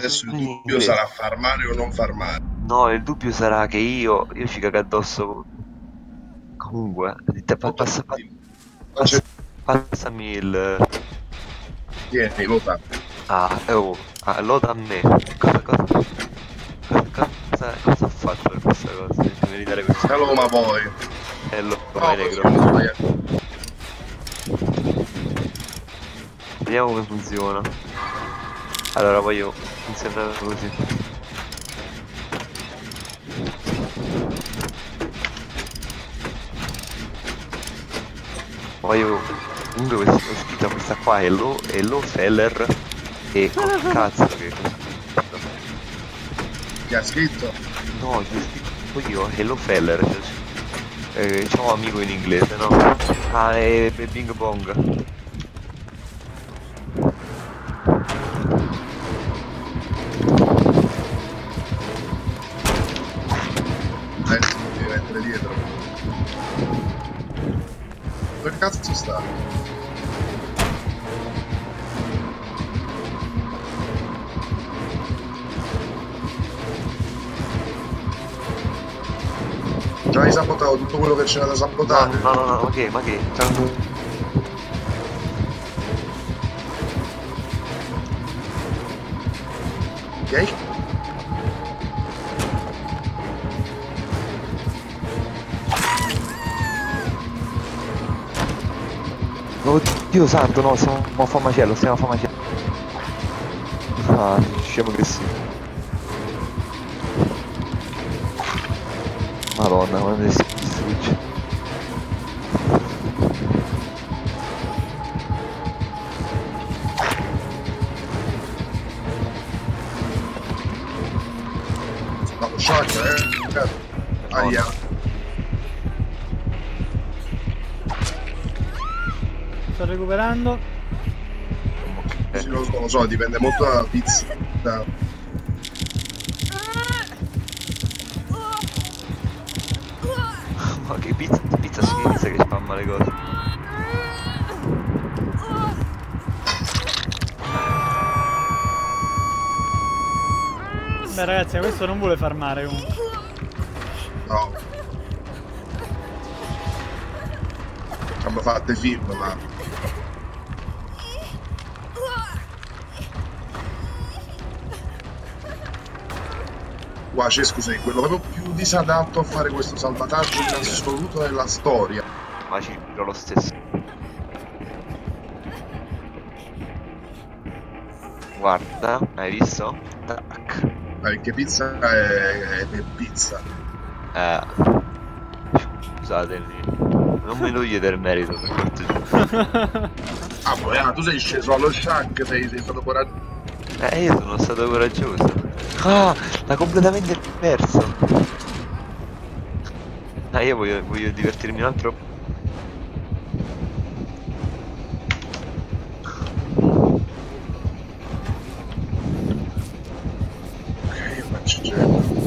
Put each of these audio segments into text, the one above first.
Adesso il in dubbio inglese. sarà far male o non far male. No, il dubbio sarà che io ci cago addosso comunque. Molto Passa, passami il... tieni, Lota. loda a me. Cosa ho fatto per questa cosa? Devi dare questo Hello, ma nome. voi. Lo No, vai così negro. non sbagliare. Vediamo come funziona. Allora voglio funzionare così. Voglio... Comunque ho scritto questa qua Hello Feller e col cazzo che cosa? Chi ha scritto? No, gli ho scritto io Hello Feller. C'ho un amico in inglese, no? Ah, è Bing Bong. Adesso mi devi mettere dietro. Dove cazzo sta? Già hai sabotato tutto quello che c'era da No, sabotare? ma che, ma che? Ok? Oddio santo, no, stiamo a fa macello, stiamo a fa macello. Ah, scemo che sì. Madonna, quando si distrugge. No, sciacca, Aia. Sto recuperando. Sì, lo so, dipende molto dalla pizza. Ma che pizza schifezza che spamma le cose. Beh ragazzi, questo non vuole far male comunque. No. Abbiamo fatto i film, ma... Qua Cesco sei quello proprio più disadatto a fare questo salvataggio in assoluto nella storia. Ma ci dirò lo stesso. Guarda, hai visto? Tac. Perché pizza è pizza. Scusatemi. Non me lo chiedere il merito per cortesia. Ah, poi tu sei sceso allo shack, sei stato coraggioso. Io sono stato coraggioso. Ah, l'ha completamente perso. Io voglio divertirmi un altro. Ok, io faccio genere.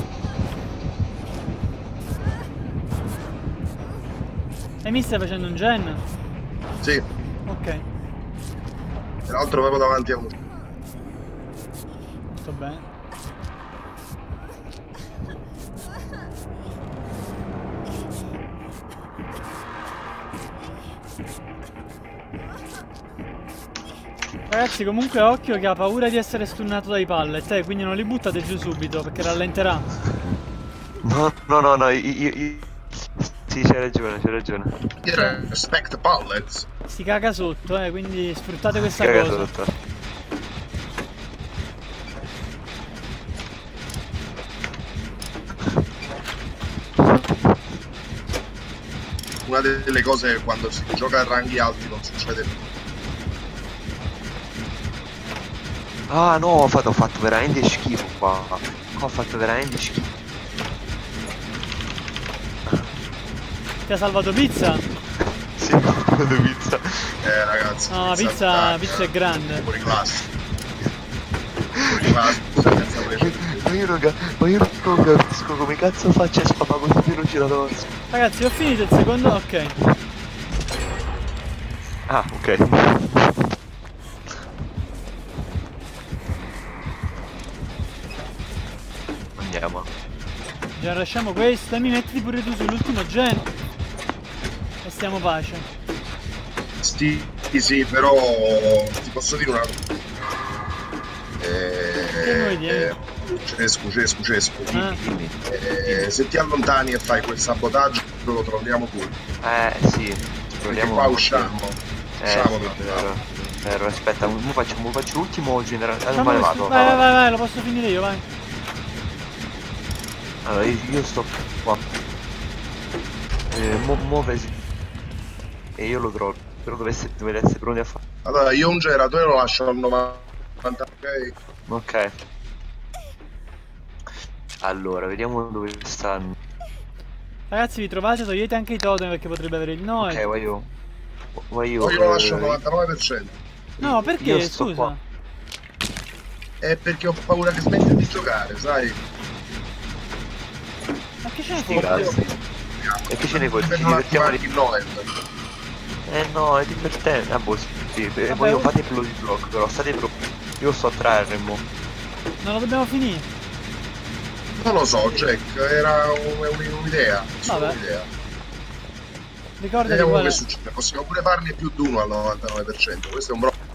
E mi stai facendo un gen? Sì, Ok, tra l'altro proprio davanti a uno. sto bene. Ragazzi, comunque occhio che ha paura di essere stunnato dai pallet, quindi non li buttate giù subito perché rallenterà. No, Sì, c'hai ragione, c'hai ragione. Cioè, Respect pallets. si caga sotto, quindi sfruttate Si questa caga cosa. sotto. Una delle cose quando si gioca a ranghi alti non succede più. Ah no, ho fatto veramente schifo qua. Ho fatto veramente schifo. Ti ha salvato pizza? Sì, ho fatto pizza. Ragazzi. No, pizza è grande. Fuori classe. Fuori classe. Senza Ma io non capisco come cazzo faccia a spamare così veloce da dosso. Ragazzi, ho finito il secondo. Ok. Ah, ok. andiamo. Già lasciamo questo e mi metti pure tu sull'ultimo gen. E stiamo pace. Sì, sì, però ti posso dire una Che vuoi dire? Cesco. Dimmi. Se ti allontani e fai quel sabotaggio lo troviamo pure. Sì. Perché Proviamo. qua usciamo. Usciamo Sì, per vero, aspetta, faccio l'ultimo generale. Facciamo Me ne questo. vado. Vai, lo posso finire io, vai. Allora, io sto qua. Muovesi. E io lo trovo. Però dovete essere pronti a fare. Allora, io un geratore lo lascio al 90, ok? Ok. Allora, vediamo dove stanno. Ragazzi, vi trovate, togliete anche i totem perché potrebbe avere il no. Ok, vai io. Io lo lascio al 99%. No, perché? io sto Scusa. qua. È perché ho paura che smetti di giocare, sai? Ma che ce ne Sti fotte? cazzi. E che ce ne vuoi? Ci Per non divertiamo attivare di il Noel. no, è divertente. Ah, boh, sì. Vabbè, Poi io fate il block, però state proprio. Io sto a trarre mo. Non lo dobbiamo finire. Non lo so, Jack, era un'idea. Vabbè. Un'idea. Ricordati Vediamo qual che è. succede. Possiamo pure farne più di uno al 99%. Questo è un bro.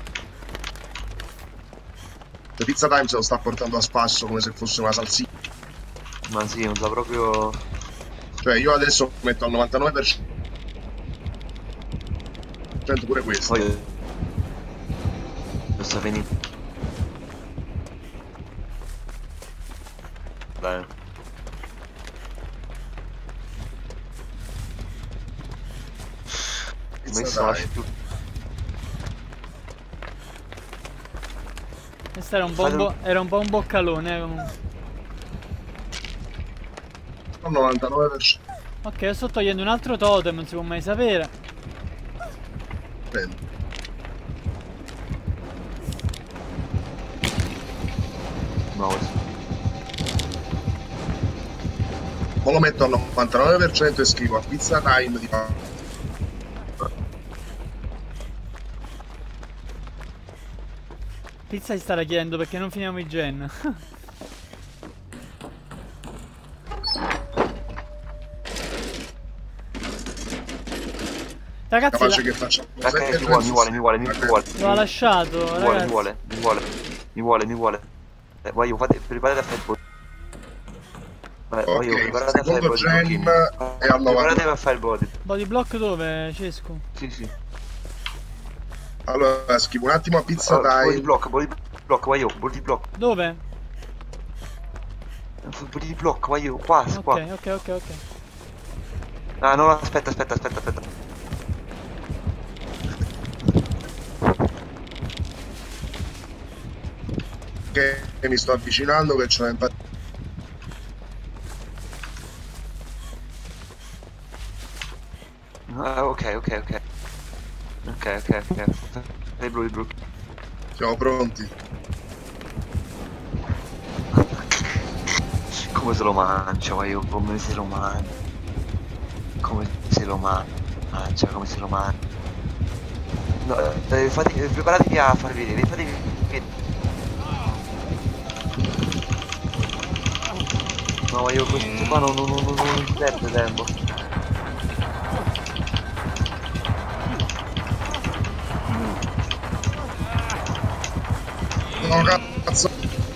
The Pizza Time se lo sta portando a spasso come se fosse una salsiccia. Ma sì, non sa proprio. Cioè, io adesso metto al 99% pure questo. Poi. Non sta finendo. Dai. Pizza Messo lasci Time. più. Questo era un po' un boccalone, comunque. Al 99%. Ok, io sto togliendo un altro totem, non si può mai sapere. No, questo. Poi lo metto al 99% e scrivo a Pizza Time di Pizza si starà chiedendo perché non finiamo i gen. Ragazzi, capace che facciamo Ok, mi vuole. l'ho lasciato, ragazzi. Mi vuole. Vai io, preparate a fare il body. Vai io, Ok, preparate a fare il secondo body. gen è al 90. Preparate a fare il body. Body block dove, Cesco? Sì. Allora, scrivo un attimo a Pizza Body Time. block, vai io, body block. Dove? Body block, vai io, qua. Ok. Ah no, aspetta. Che mi sto avvicinando, che c'ho infatti. Ah, ok. Dai blu. Siamo pronti. Come se lo mangia, vai io, come se lo mangia. No, preparatevi a far vedere, fatevi vedere. No, ma io questo qua non mi perde tempo. No, cazzo.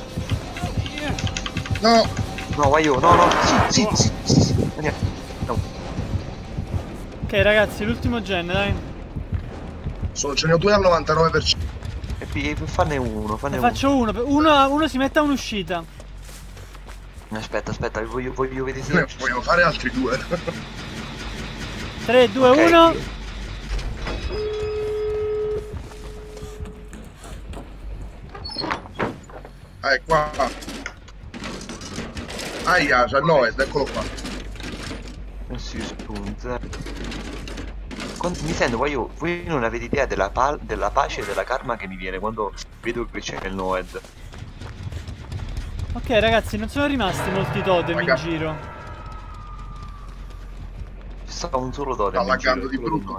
No. No, vai io, no. Sì. Andiamo. No. Ok, ragazzi, l'ultimo gen, dai. Ce ne ho due al 99%. E fanne uno, Ne faccio uno si mette a un'uscita. Aspetta, voglio vedere se. Vogliamo fare altri due. 3, 2, Ok. 1. È qua. Aia, c'è il Noed, eccolo qua. Si spunta. Mi sento, voi non avete idea della pace e della karma che mi viene quando vedo che c'è il Noed. Ok, ragazzi, non sono rimasti molti totem in giro. C'è stato un solo totem. Sta laggando di brutto.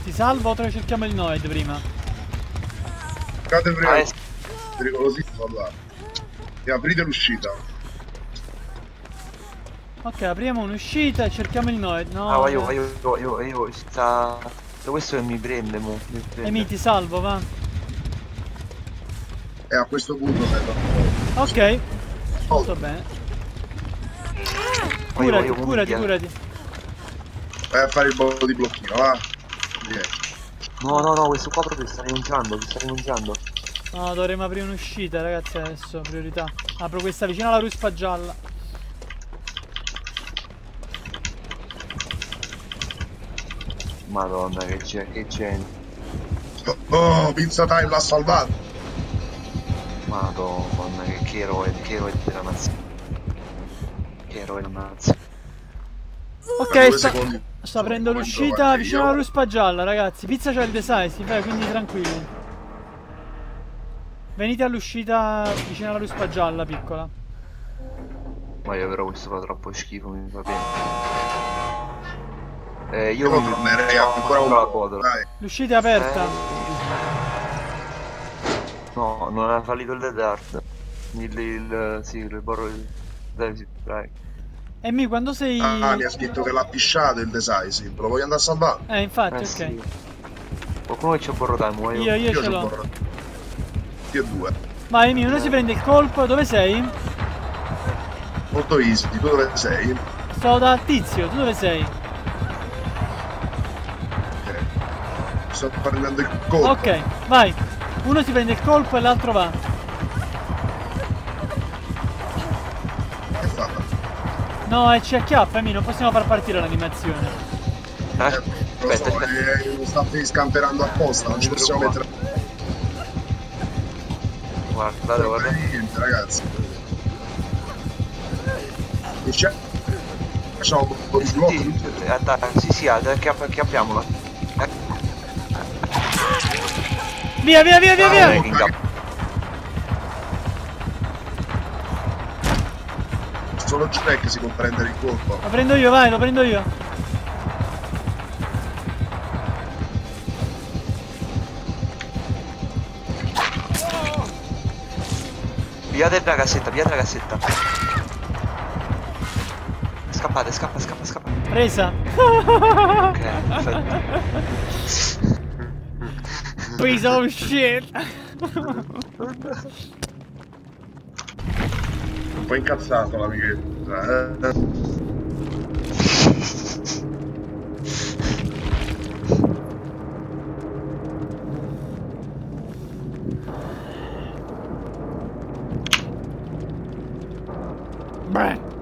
Ti salvo o cerchiamo il Noed prima? Cade prima. Ah, Pericolosissimo là. E aprite l'uscita. Ok, apriamo un'uscita e cerchiamo il Noed. No, vai io, sta... Questo che mi prende, mo. Mi prende. Emi, ti salvo, va. E a questo punto vedo. Ok, molto bene. Curati, Voglio curati, curati. Vai a fare il bollo di blocchino, va. Vieni. No, questo qua proprio sta rinunciando, No, dovremmo aprire un'uscita, ragazzi, adesso, priorità. Apro questa vicino alla ruspa gialla. Madonna, che gente. Oh, Pizza Time l'ha salvato. Madonna, che eroe della nazione. Che eroe della nazione. Ok, Due sta secondi. aprendo Momento, l'uscita guarda, vicino io- alla ruspa gialla, ragazzi. Pizza c'è il decisive, quindi tranquilli. Venite all'uscita vicino alla ruspa gialla, piccola. Ma io però questo fa troppo schifo, mi fa bene. Io tornerei ancora un la po'. botola. Dai. L'uscita è aperta. No, non ha fallito il Dead Hard. Sì, il borro dai. Emi, quando sei... Ah, mi ha scritto che l'ha pisciato il decisive. Lo voglio andare a salvare? infatti, ok. Sì. Qualcuno che c'è borro time, vuoi? Io ce c'ho l'ho. borrato. Io due. Vai, Emi, uno si prende il colpo. Dove sei? Molto easy. Tu dove sei? Sto da Tizio, tu dove sei? Ok. Sto prendendo il colpo. Ok, vai. Uno si prende il colpo e l'altro va. Che fa? No, ci acchiappa, Emi, non possiamo far partire l'animazione. Lo so, Aspetta. lo sta scamperando apposta. Non ci possiamo mettere Guarda. niente, ragazzi. E c'è. Facciamo un po' di blocco. Sì, acchiappiamola. Via, via, via, via, via! Solo Jack si può prendere il colpo. Lo prendo io, vai, lo prendo io. Pigliate la cassetta. Scappate. Presa. Ok, perfetto. Piece of shit. Un po' incazzato l'amichetta. Beh.